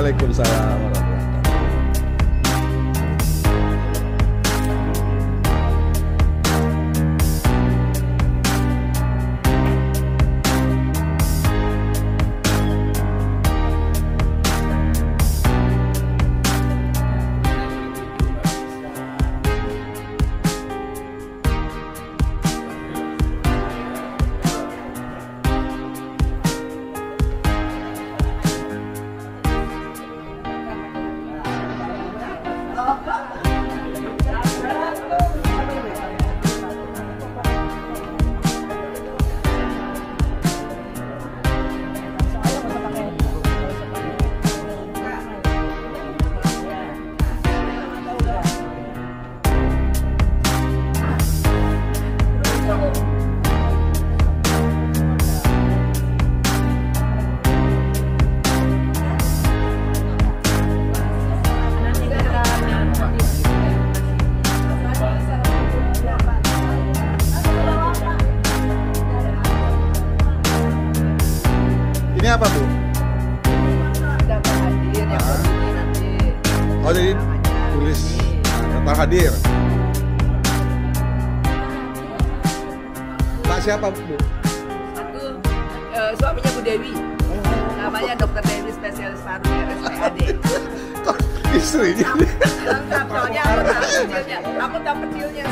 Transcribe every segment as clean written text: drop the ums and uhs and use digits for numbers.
Waalaikumsalam warahmatullahi wabarakatuh. Ini apa, Bu? Daftar hadir yang begini nanti. Oh, jadi tulis daftar hadir. Pak siapa, Bu? Aku suaminya Bu Dewi. Namanya Dr. Dewi, spesialis paru RSPAD. Kok istrinya? Lengkap, soalnya aku tahu kecilnya.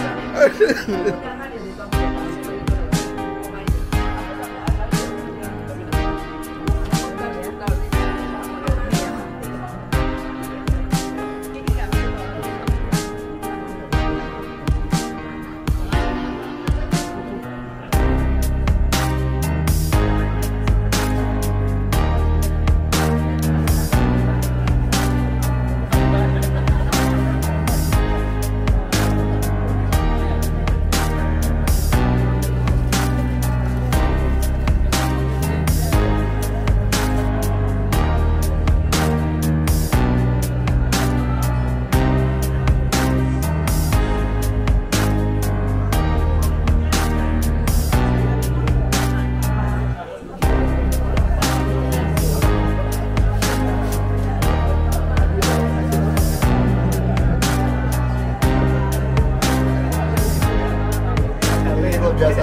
Biasa.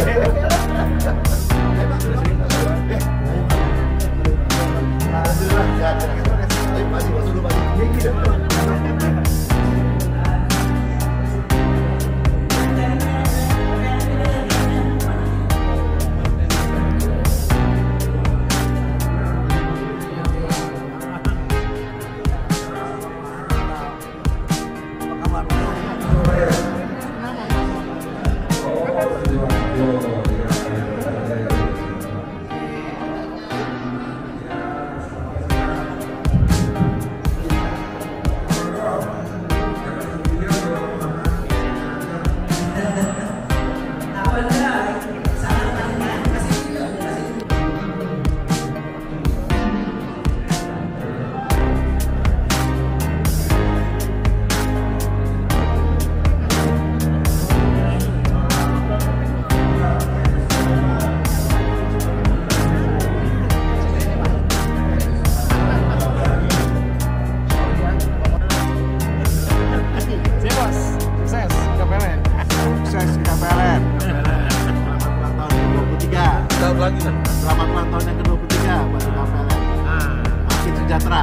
Lagi kan? Selamat ulang tahun yang ke-23 Pak KPLN. Makin sejahtera.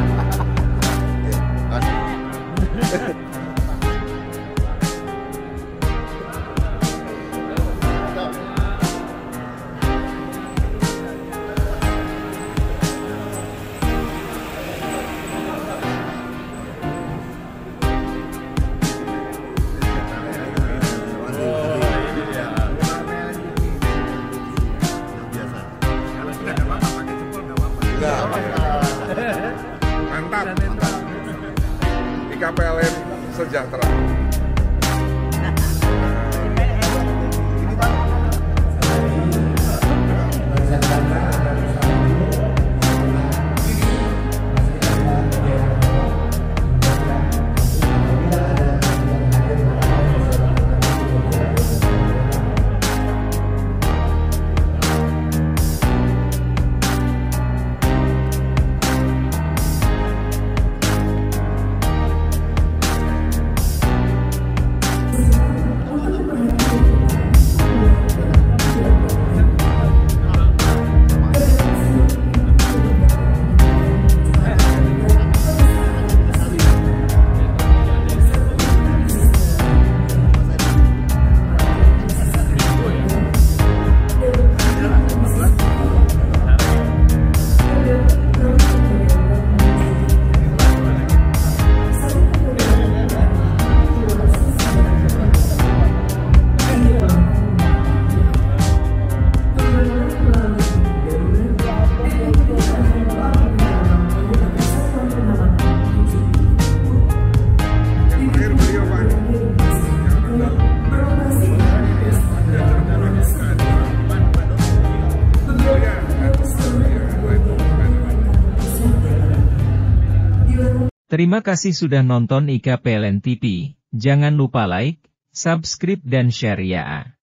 Mantap. Di KPLN sejahtera. Terima kasih sudah nonton IKA PLN TV. Jangan lupa like, subscribe dan share ya.